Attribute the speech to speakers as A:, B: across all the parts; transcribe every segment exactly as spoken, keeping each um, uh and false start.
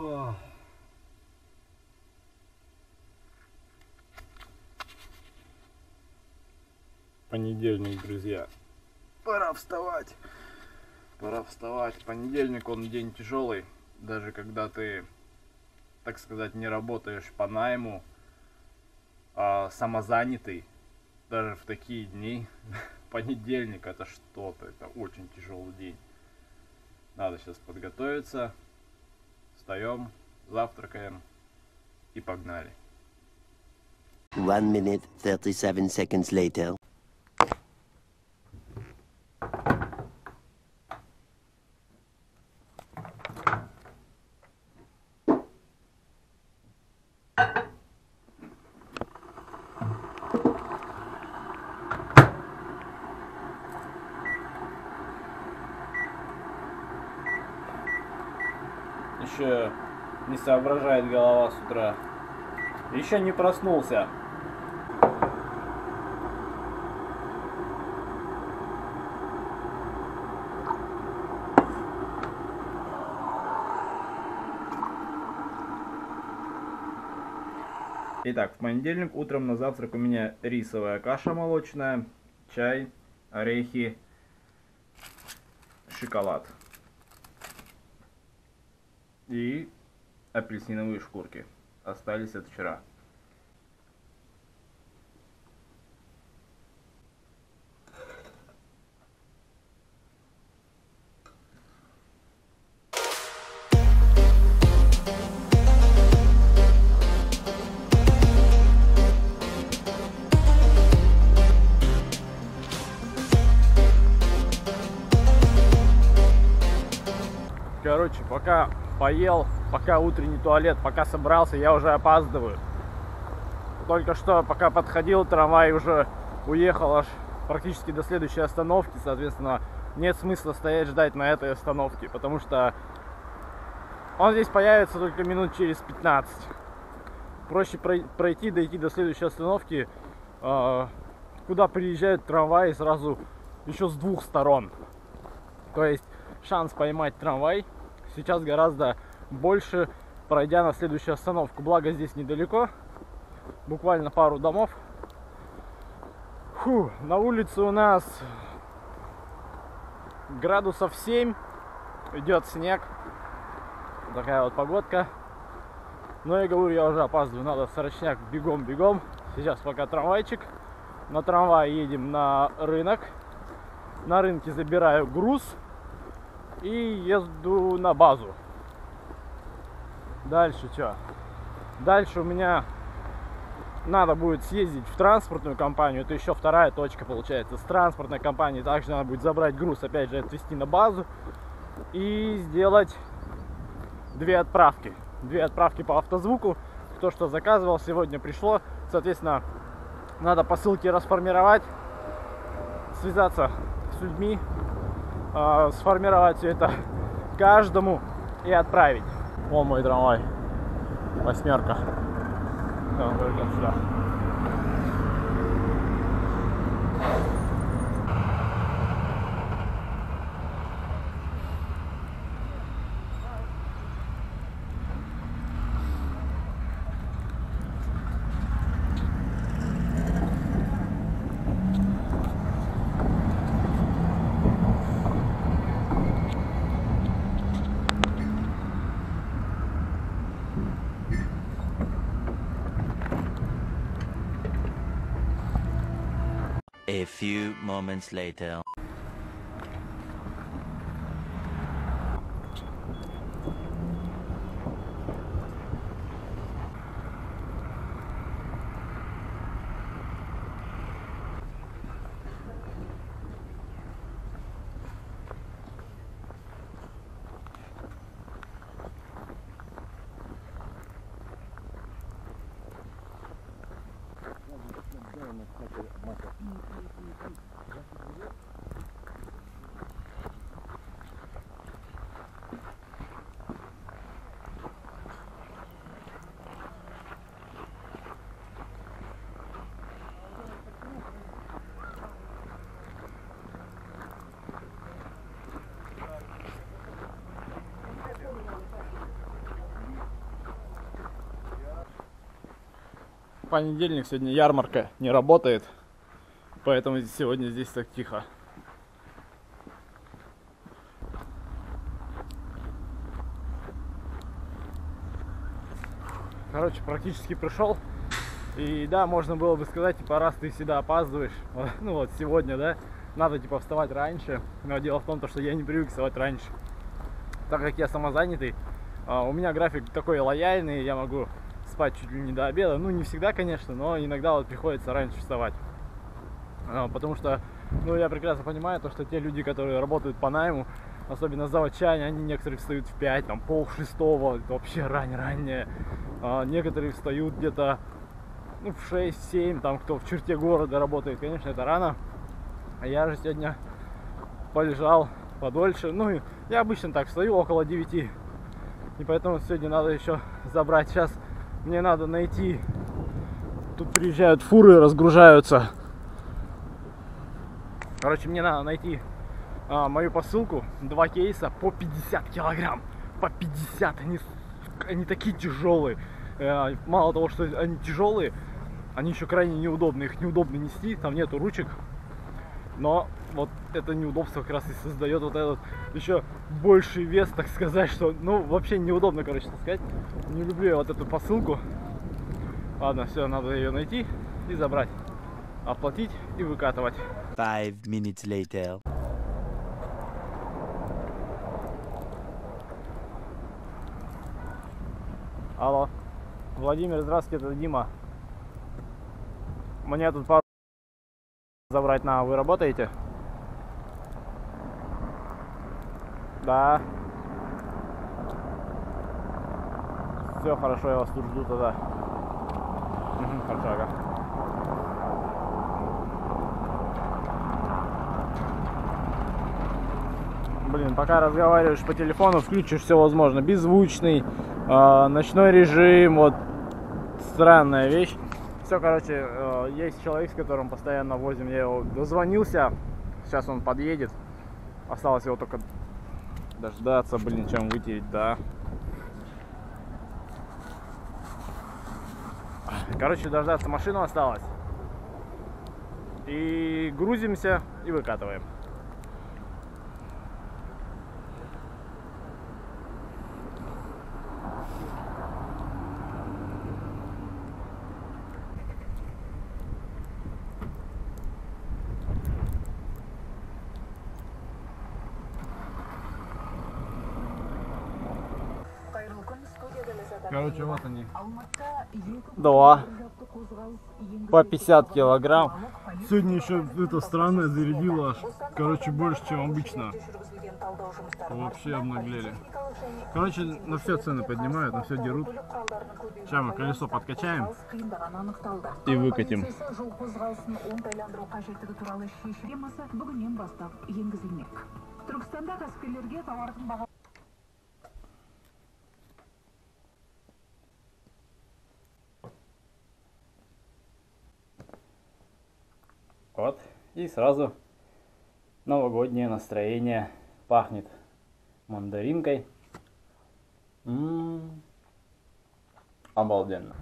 A: О. Понедельник, друзья. Пора вставать. Пора вставать. Понедельник, он день тяжелый. Даже когда ты, так сказать, не работаешь по найму, а самозанятый, даже в такие дни, понедельник это что-то, это очень тяжелый день. Надо сейчас подготовиться. Встаем, завтракаем и погнали.
B: One minute, thirty-seven seconds later.
A: Еще не соображает голова с утра. Еще не проснулся. Итак, в понедельник утром на завтрак у меня рисовая каша молочная, чай, орехи, шоколад и апельсиновые шкурки. Остались от вчера. Короче, пока поел, пока утренний туалет, пока собрался, я уже опаздываю. Только что, пока подходил, трамвай уже уехал аж практически до следующей остановки. Соответственно, нет смысла стоять ждать на этой остановке, потому что он здесь появится только минут через пятнадцать. Проще пройти, дойти до следующей остановки, куда приезжают трамваи сразу еще с двух сторон. То есть шанс поймать трамвай сейчас гораздо больше, пройдя на следующую остановку. Благо здесь недалеко, буквально пару домов. Фу, на улице у нас градусов семь, идет снег, такая вот погодка. Но я говорю, я уже опаздываю, надо срочняк, бегом-бегом. Сейчас пока трамвайчик, на трамвае едем на рынок, на рынке забираю груз и езду на базу. Дальше что? Дальше у меня надо будет съездить в транспортную компанию. Это еще вторая точка получается. С транспортной компании также надо будет забрать груз, опять же отвезти на базу и сделать две отправки. Две отправки по автозвуку. То, что заказывал, сегодня пришло. Соответственно, надо посылки расформировать, связаться с людьми, сформировать все это каждому и отправить. О, мой трамвай, восьмерка. Там только сюда.
B: A few moments later.
A: Понедельник, сегодня ярмарка не работает, поэтому сегодня здесь так тихо. Короче, практически пришел. И да, можно было бы сказать, типа, раз ты всегда опаздываешь, ну вот сегодня, да, надо типа вставать раньше. Но дело в том, что я не привык вставать раньше. Так как я самозанятый, у меня график такой лояльный, я могу спать чуть ли не до обеда. Ну, не всегда, конечно, но иногда вот приходится раньше вставать. Потому что, ну, я прекрасно понимаю, то, что те люди, которые работают по найму, особенно заводчане, они некоторые встают в пять, там, пол шестого, это вообще рань-раннее. А некоторые встают где-то, ну, в шесть-семь, там, кто в черте города работает, конечно, это рано. А я же сегодня полежал подольше. Ну, я обычно так встаю около девяти. И поэтому сегодня надо еще забрать. Сейчас мне надо найти. Тут приезжают фуры, разгружаются. Короче, мне надо найти а, мою посылку. Два кейса по пятьдесят килограмм. По пятьдесят. Они, они такие тяжелые. А, мало того, что они тяжелые, они еще крайне неудобны. Их неудобно нести. Там нету ручек. Но вот это неудобство как раз и создает вот этот еще больший вес, так сказать, что, ну, вообще неудобно, короче, таскать. Не люблю я вот эту посылку. Ладно, все, надо ее найти и забрать, оплатить и выкатывать.
B: Five minutes later.
A: Алло, Владимир, здравствуйте, это Дима. Мне тут пару забрать на, вы работаете? Да. Все хорошо, я вас тут жду тогда. Угу, хорошо, ага. Блин, пока разговариваешь по телефону, включишь все возможно. Беззвучный, э, ночной режим, вот странная вещь. Все, короче, э, есть человек, с которым постоянно возим. Я его дозвонился. Сейчас он подъедет. Осталось его только дождаться, блин, чем вытереть, да. Короче, дождаться машину осталось. И грузимся и выкатываем. Короче, вот они. Два. По пятьдесят килограмм. Сегодня еще это странное зарядило аж. Короче, больше, чем обычно. Вообще обнаглели. Короче, на все цены поднимают, на все дерут. Сейчас мы колесо подкачаем и выкатим. Вот, и сразу новогоднее настроение, пахнет мандаринкой. М-м-м. Обалденно.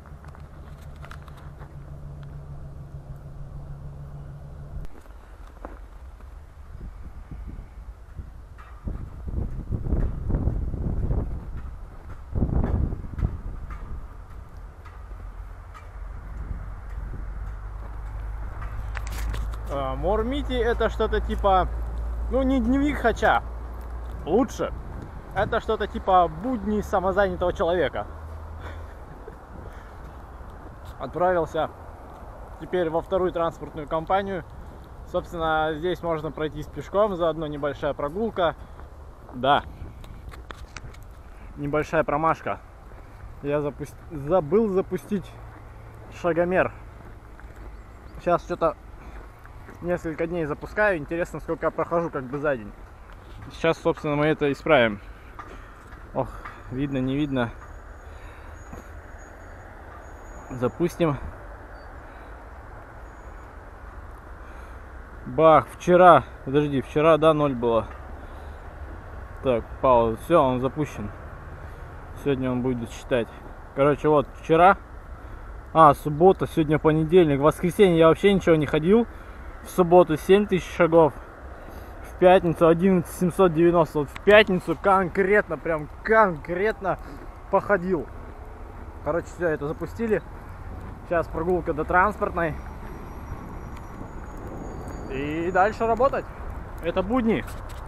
A: Мормити это что-то типа, ну не дневник хача, лучше. Это что-то типа будни самозанятого человека. Отправился теперь во вторую транспортную компанию. Собственно, здесь можно пройтись пешком, заодно небольшая прогулка. Да, небольшая промашка. Я запу... забыл запустить шагомер. Сейчас что-то несколько дней запускаю. Интересно, сколько я прохожу как бы за день. Сейчас, собственно, мы это исправим. Ох, видно, не видно. Запустим. Бах, вчера, подожди, вчера, да, ноль было. Так, пауза, все, он запущен. Сегодня он будет считать. Короче, вот, вчера А, суббота, сегодня понедельник. В воскресенье я вообще ничего не ходил. В субботу семь тысяч шагов. В пятницу одиннадцать тысяч семьсот девяносто. Вот в пятницу конкретно, прям конкретно походил. Короче, все это запустили. Сейчас прогулка до транспортной. И дальше работать. Это будни.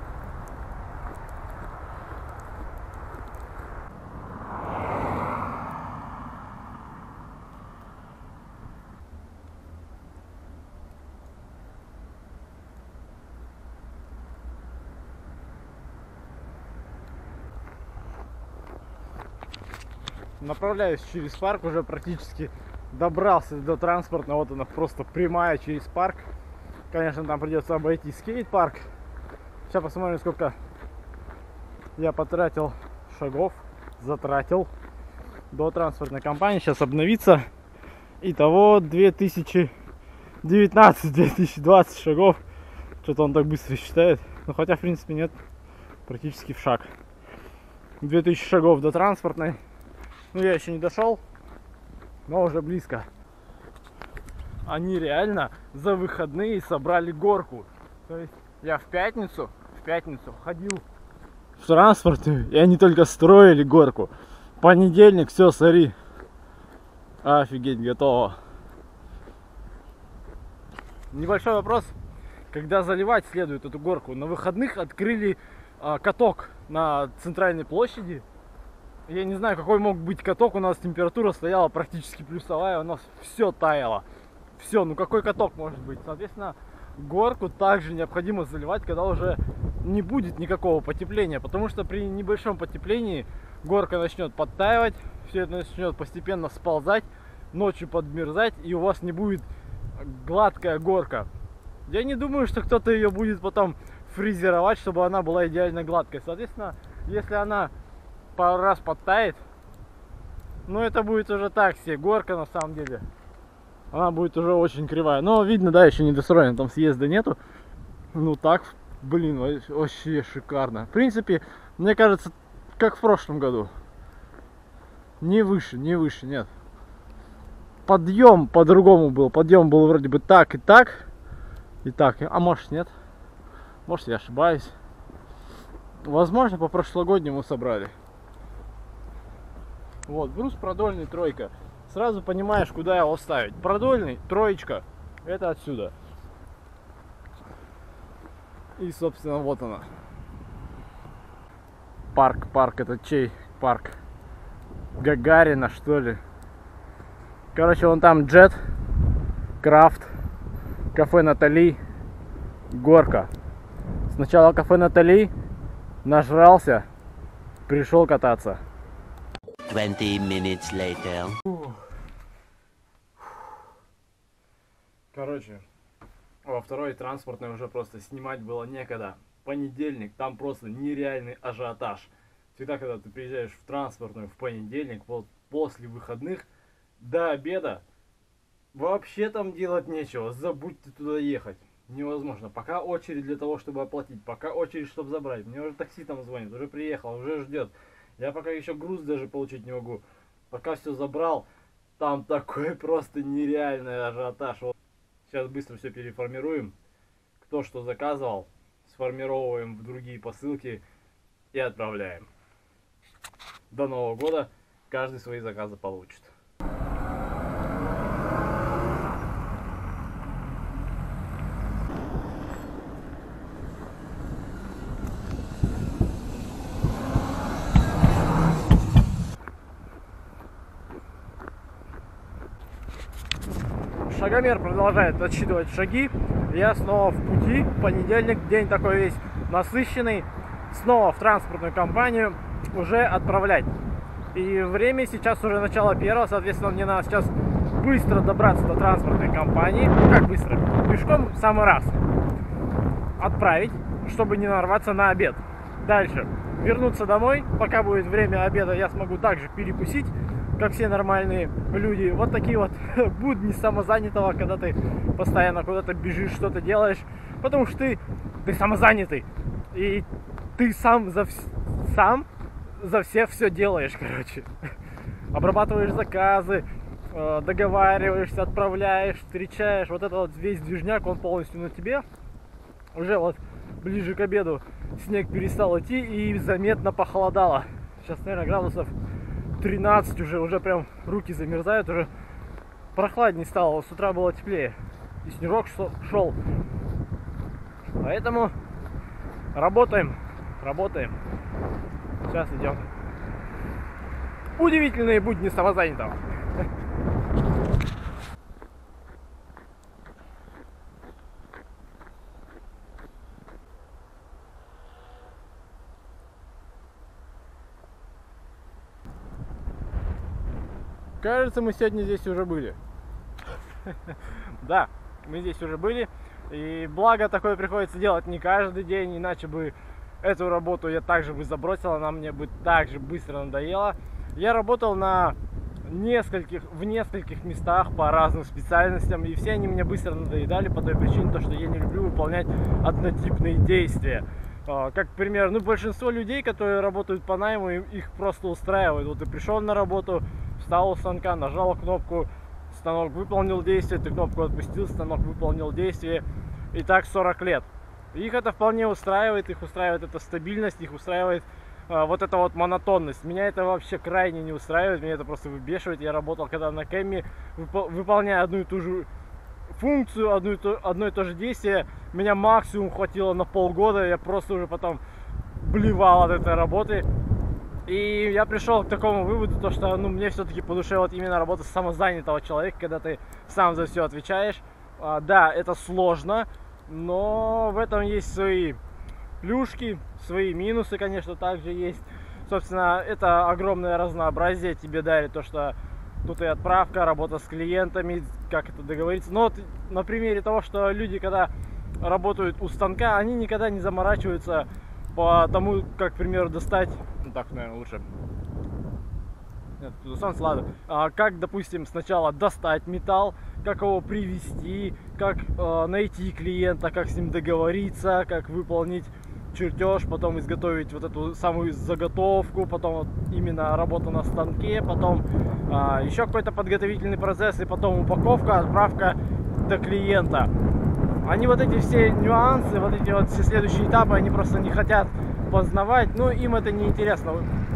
A: Направляюсь через парк, уже практически добрался до транспортного. Вот она, просто прямая через парк. Конечно, там придется обойти скейт-парк. Сейчас посмотрим, сколько я потратил шагов, затратил до транспортной компании. Сейчас обновится. Итого две тысячи девятнадцать — две тысячи двадцать шагов. Что-то он так быстро считает. Ну, хотя, в принципе, нет, практически в шаг. две тысячи шагов до транспортной. Ну, я еще не дошел, но уже близко. Они реально за выходные собрали горку. То есть я в пятницу, в пятницу ходил в транспорте, и они только строили горку. Понедельник, все, смотри. Офигеть, готово. Небольшой вопрос. Когда заливать следует эту горку? На выходных открыли а, каток на центральной площади. Я не знаю, какой мог быть каток. У нас температура стояла практически плюсовая. У нас все таяло. Все, ну какой каток может быть? Соответственно, горку также необходимо заливать, когда уже не будет никакого потепления. Потому что при небольшом потеплении горка начнет подтаивать. Все это начнет постепенно сползать. Ночью подмерзать. И у вас не будет гладкая горка. Я не думаю, что кто-то ее будет потом фрезеровать, чтобы она была идеально гладкой. Соответственно, если она пару раз подтает, ну это будет уже так себе горка на самом деле. Она будет уже очень кривая. Но видно, да, еще не достроена, там съезда нету. Ну так, блин, вообще шикарно. В принципе, мне кажется, как в прошлом году. Не выше, не выше, нет. Подъем по-другому был. Подъем был вроде бы так и так. И так, а может нет. Может я ошибаюсь. Возможно, по прошлогоднему собрали. Вот, брус продольный, тройка. Сразу понимаешь, куда его ставить. Продольный, троечка, это отсюда. И, собственно, вот она. Парк, парк, это чей парк? Гагарина, что ли? Короче, вон там Джет, Крафт, кафе Натали, горка. Сначала кафе Натали, нажрался, пришел кататься.
B: twenty minutes later.
A: Короче, во второй транспортной уже просто снимать было некогда. Понедельник, там просто нереальный ажиотаж. Всегда, когда ты приезжаешь в транспортную в понедельник, вот после выходных, до обеда, вообще там делать нечего. Забудьте туда ехать. Невозможно. Пока очередь для того, чтобы оплатить, пока очередь, чтобы забрать. Мне уже такси там звонит, уже приехал, уже ждет. Я пока еще груз даже получить не могу. Пока все забрал, там такой просто нереальный ажиотаж. Вот. Сейчас быстро все переформируем. Кто что заказывал, сформировываем в другие посылки и отправляем. До Нового года каждый свои заказы получит. Шагомер продолжает отсчитывать шаги. Я снова в пути. Понедельник, день такой весь насыщенный. Снова в транспортную компанию уже отправлять. И время сейчас уже начало первого. Соответственно, мне надо сейчас быстро добраться до транспортной компании. Ну как быстро? Пешком в самый раз. Отправить, чтобы не нарваться на обед. Дальше. Вернуться домой. Пока будет время обеда, я смогу также перекусить, как все нормальные люди. Вот такие вот будни самозанятого, когда ты постоянно куда-то бежишь, что-то делаешь, потому что ты, ты самозанятый. И ты сам за, сам за всех все делаешь, короче. Обрабатываешь заказы, э, договариваешься, отправляешь, встречаешь. Вот это вот весь движняк, он полностью на тебе. Уже вот ближе к обеду снег перестал идти и заметно похолодало. Сейчас, наверное, градусов тринадцать уже, уже прям руки замерзают, уже прохладнее стало. С утра было теплее и снежок шел. Поэтому работаем, работаем. Сейчас идем. Удивительные будни самозанятого. Кажется, мы сегодня здесь уже были. Да, мы здесь уже были. И благо такое приходится делать не каждый день, иначе бы эту работу я также бы забросил, она мне бы так же быстро надоела. Я работал на нескольких, в нескольких местах по разным специальностям, и все они мне быстро надоедали по той причине, то, что я не люблю выполнять однотипные действия. Как, к примеру, ну, большинство людей, которые работают по найму, их просто устраивает. Вот ты пришел на работу, встал у станка, нажал кнопку, станок выполнил действие, ты кнопку отпустил, станок выполнил действие. И так сорок лет. Их это вполне устраивает, их устраивает эта стабильность, их устраивает а, вот эта вот монотонность. Меня это вообще крайне не устраивает, меня это просто выбешивает. Я работал когда на кэме, выпол выполняя одну и ту же функцию, одно и, то, одно и то же действие. Меня максимум хватило на полгода, я просто уже потом блевал от этой работы. И я пришел к такому выводу, то, что ну, мне все-таки по душе вот именно работа самозанятого человека, когда ты сам за все отвечаешь. А, да, это сложно, но в этом есть свои плюшки, свои минусы, конечно, также есть. Собственно, это огромное разнообразие тебе дарит, то, что тут и отправка, работа с клиентами, как это договориться. Но вот на примере того, что люди, когда работают у станка, они никогда не заморачиваются по тому, как, к примеру, достать, ну так, наверное, лучше. Нет, солнце, ладно. А, как, допустим, сначала достать металл, как его привезти, как э, найти клиента, как с ним договориться, как выполнить чертеж, потом изготовить вот эту самую заготовку, потом вот именно работа на станке, потом э, еще какой-то подготовительный процесс, и потом упаковка, отправка до клиента. Они вот эти все нюансы, вот эти вот все следующие этапы, они просто не хотят познавать, ну им это не интересно.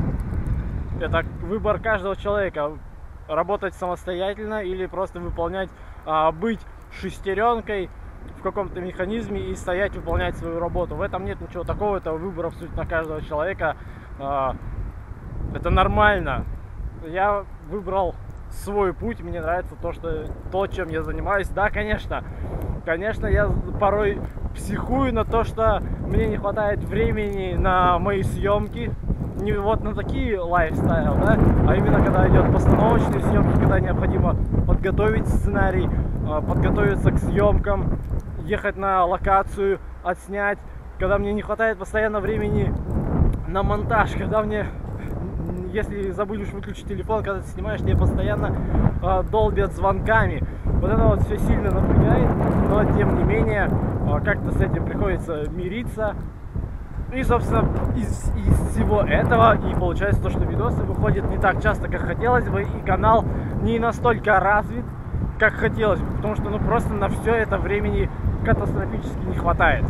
A: Это выбор каждого человека, работать самостоятельно или просто выполнять, а, быть шестеренкой в каком-то механизме и стоять, выполнять свою работу. В этом нет ничего такого, это выбор абсолютно каждого человека. А, это нормально. Я выбрал свой путь, мне нравится то, что то, чем я занимаюсь. Да, конечно, конечно, я порой психую на то, что мне не хватает времени на мои съемки. Не вот на такие лайфстайл, да, а именно когда идет постановочные съемки, когда необходимо подготовить сценарий, подготовиться к съемкам, ехать на локацию, отснять, когда мне не хватает постоянно времени на монтаж, когда мне, если забудешь выключить телефон, когда ты снимаешь, тебе постоянно э, долбят звонками. Вот это вот все сильно напрягает, но тем не менее э, как-то с этим приходится мириться. И, собственно, из, из всего этого и получается то, что видосы выходят не так часто, как хотелось бы, и канал не настолько развит, как хотелось бы, потому что ну просто на все это времени катастрофически не хватает.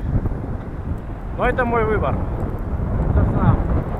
A: Но это мой выбор. Собственно,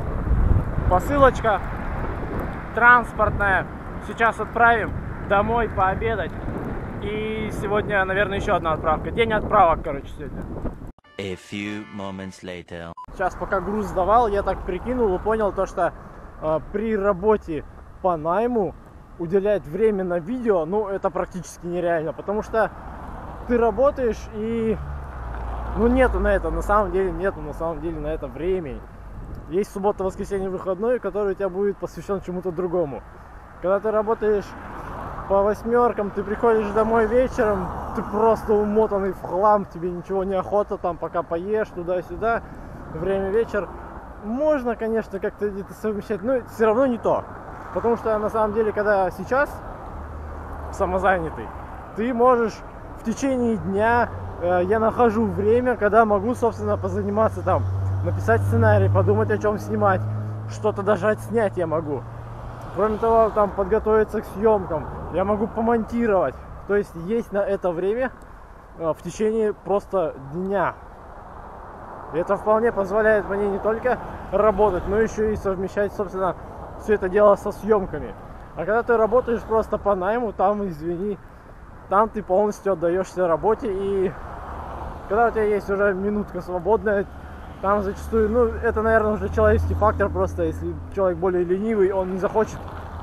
A: посылочка транспортная. Сейчас отправим домой пообедать. И сегодня, наверное, еще одна отправка. День отправок, короче, сегодня.
B: A few moments later.
A: Сейчас, пока груз сдавал, я так прикинул и понял то, что э, при работе по найму уделять время на видео, ну, это практически нереально, потому что ты работаешь и, ну, нету на это, на самом деле, нету на самом деле на это времени. Есть суббота, воскресенье, выходной, который у тебя будет посвящен чему-то другому. Когда ты работаешь по восьмеркам, ты приходишь домой вечером, ты просто умотанный в хлам, тебе ничего не охота, там, пока поешь, туда-сюда, время вечер. Можно, конечно, как-то это совмещать, но все равно не то. Потому что, на самом деле, когда сейчас самозанятый, ты можешь в течение дня, э, я нахожу время, когда могу, собственно, позаниматься там, написать сценарий, подумать, о чем снимать, что-то даже отснять я могу. Кроме того, там подготовиться к съемкам. Я могу помонтировать. То есть есть на это время в течение просто дня. И это вполне позволяет мне не только работать, но еще и совмещать, собственно, все это дело со съемками. А когда ты работаешь просто по найму, там, извини, там ты полностью отдаешься работе. И когда у тебя есть уже минутка свободная, там зачастую, ну, это, наверное, уже человеческий фактор просто. Если человек более ленивый, он не захочет,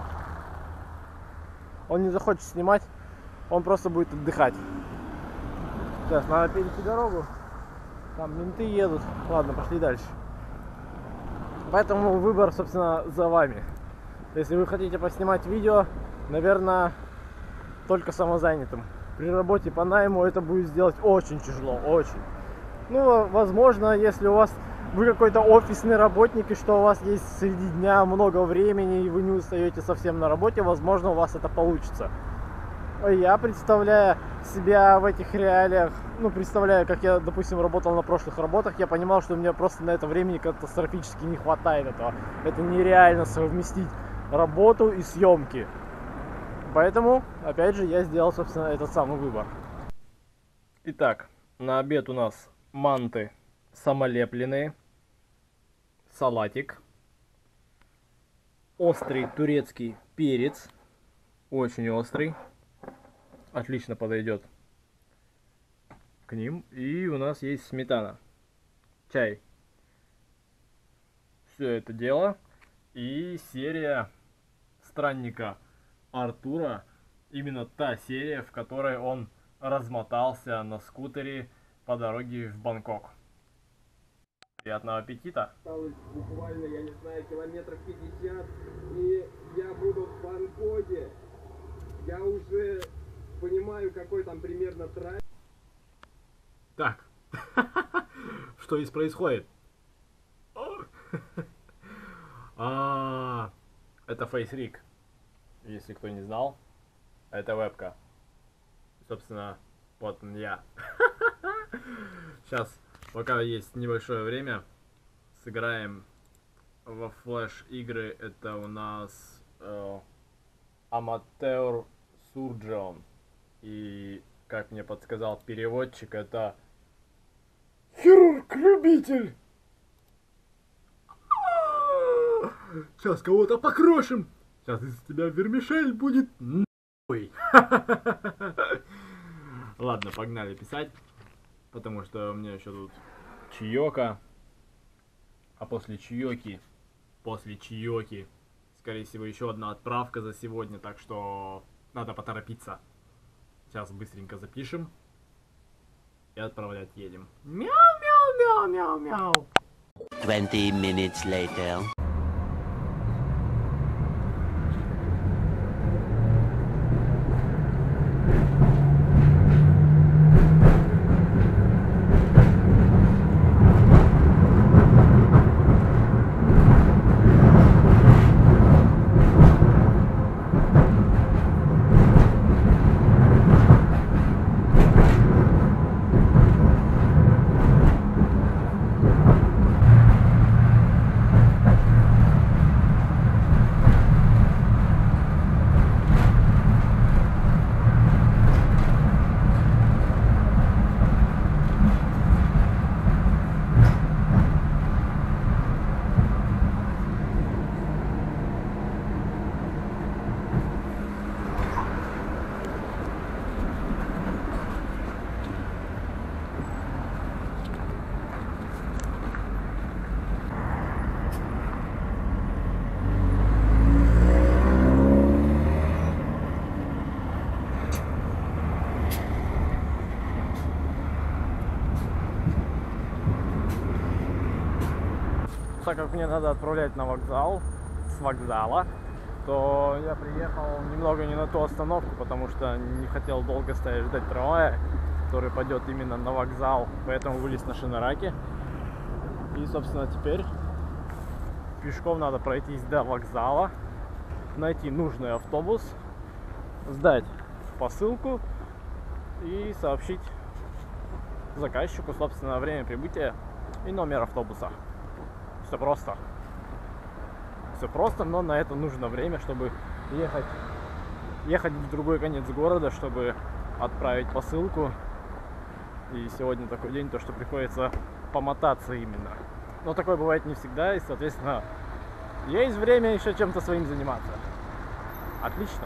A: он не захочет снимать, он просто будет отдыхать. Сейчас, надо перейти дорогу. Там менты едут. Ладно, пошли дальше. Поэтому выбор, собственно, за вами. Если вы хотите поснимать видео, наверное, только самозанятым. При работе по найму это будет сделать очень тяжело, очень. Ну, возможно, если у вас вы какой-то офисный работник, и что у вас есть среди дня много времени, и вы не устаете совсем на работе, возможно, у вас это получится. Я представляю себя в этих реалиях, ну, представляю, как я, допустим, работал на прошлых работах, я понимал, что у меня просто на это времени катастрофически не хватает этого. Это нереально совместить работу и съемки. Поэтому, опять же, я сделал, собственно, этот самый выбор. Итак, на обед у нас манты самолепленные, салатик, острый турецкий перец, очень острый. Отлично подойдет к ним. И у нас есть сметана, чай. Все это дело. И серия странника Артура. Именно та серия, в которой он размотался на скутере по дороге в Бангкок. Приятного аппетита!
C: Осталось буквально, я не знаю, километров пятьдесят, и я буду в Бангкоке. Я уже понимаю, какой там примерно трафик.
A: Так, что здесь происходит? А, это FaceRig, если кто не знал, это вебка. Собственно, вот он я. Сейчас, пока есть небольшое время, сыграем во флеш-игры. Это у нас э, Amateur Surgeon. И, как мне подсказал переводчик, это хирург-любитель. Сейчас кого-то покрошим. Сейчас из тебя вермишель будет. Ой. Ладно, погнали писать. Потому что у меня еще тут чаёка. А после чаёки, после чаёки, скорее всего, еще одна отправка за сегодня. Так что надо поторопиться. Сейчас быстренько запишем. И отправлять едем. Мяу-мяу-мяу-мяу-мяу.
B: Twenty minutes later.
A: Так как мне надо отправлять на вокзал, с вокзала, то я приехал немного не на ту остановку, потому что не хотел долго стоять ждать трамвая, который пойдет именно на вокзал, поэтому вылез на Шинараке. И, собственно, теперь пешком надо пройтись до вокзала, найти нужный автобус, сдать посылку и сообщить заказчику, собственно, время прибытия и номер автобуса. Все просто. все просто, но на это нужно время, чтобы ехать, ехать в другой конец города, чтобы отправить посылку. И сегодня такой день, то что приходится помотаться именно. Но такое бывает не всегда, и, соответственно, есть время еще чем-то своим заниматься. Отлично.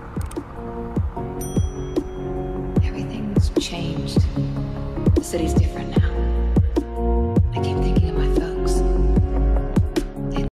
D: Everything's changed. The city's different.